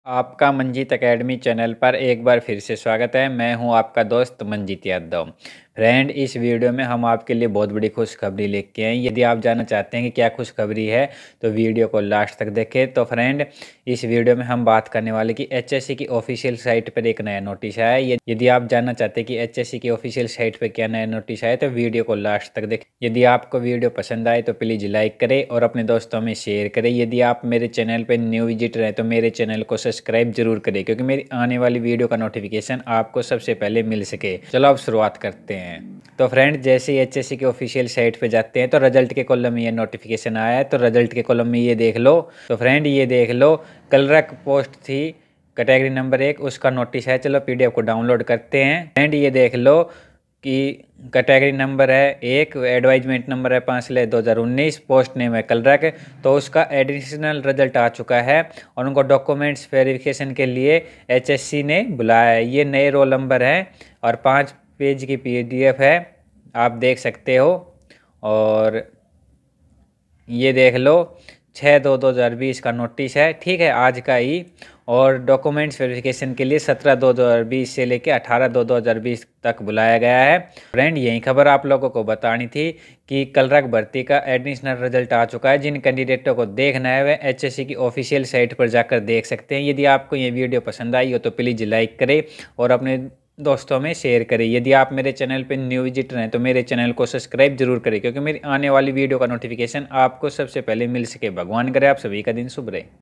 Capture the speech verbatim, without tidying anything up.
आपका Manjeet academy channel पर एक बार फिर से स्वागत है। मैं हूं आपका दोस्त मंजीत यादव। फ्रेंड, इस वीडियो में हम आपके लिए बहुत बड़ी खुशखबरी लेके आए। यदि आप जानना चाहते हैं कि क्या खुशखबरी है तो वीडियो को लास्ट तक देखें। तो फ्रेंड, इस वीडियो में हम बात करने वाले कि एचएससी की ऑफिशियल साइट पर एक नया नोटिस आया है। यदि आप जानना चाहते हैं कि एचएससी की ऑफिशियल साइट पर क्या नया नोटिस आया तो वीडियो को लास्ट तक देखें। यदि आपको वीडियो पसंद आए तो प्लीज़ लाइक करें और अपने दोस्तों में शेयर करें। यदि आप मेरे चैनल पर न्यू विजिटर हैं तो मेरे चैनल को सब्सक्राइब जरूर करें, क्योंकि मेरी आने वाली वीडियो का नोटिफिकेशन आपको सबसे पहले मिल सके। चलो अब शुरुआत करते हैं। तो फ्रेंड, जैसे ही एचएससी की ऑफिशियल साइट पे जाते हैं तो रिजल्ट के कॉलम में ये नोटिफिकेशन आया है। तो रिजल्ट के कॉलम में ये देख लो। तो फ्रेंड, ये देख लो, कलरक पोस्ट थी कैटेगरी नंबर एक, उसका नोटिस है। चलो पीडीएफ को डाउनलोड करते हैं। फ्रेंड, ये देख लो कि कैटेगरी नंबर है एक, एडवाइजमेंट नंबर है पाँच ले दो हज़ार उन्नीस, पोस्ट नेम है कलरक। तो उसका एडिशनल रिजल्ट आ चुका है और उनको डॉक्यूमेंट्स वेरिफिकेशन के लिए एचएससी ने बुलाया है। ये नए रोल नंबर हैं और पाँच पेज की पीडीएफ है, आप देख सकते हो। और ये देख लो, छः दो दो हज़ार बीस का नोटिस है, ठीक है, आज का ही। और डॉक्यूमेंट्स वेरिफिकेशन के लिए सत्रह दो दो हज़ार बीस से लेकर अठारह दो दो हज़ार बीस तक बुलाया गया है। फ्रेंड, यही खबर आप लोगों को बतानी थी कि कलरक भर्ती का एडिशनल रिजल्ट आ चुका है। जिन कैंडिडेटों को देखना है वह एचएससी की ऑफिशियल साइट पर जाकर देख सकते हैं। यदि आपको ये वीडियो पसंद आई हो तो प्लीज़ लाइक करें और अपने दोस्तों में शेयर करें। यदि आप मेरे चैनल पर न्यू विजिटर हैं तो मेरे चैनल को सब्सक्राइब जरूर करें, क्योंकि मेरी आने वाली वीडियो का नोटिफिकेशन आपको सबसे पहले मिल सके। भगवान करे आप सभी का दिन शुभ रहे।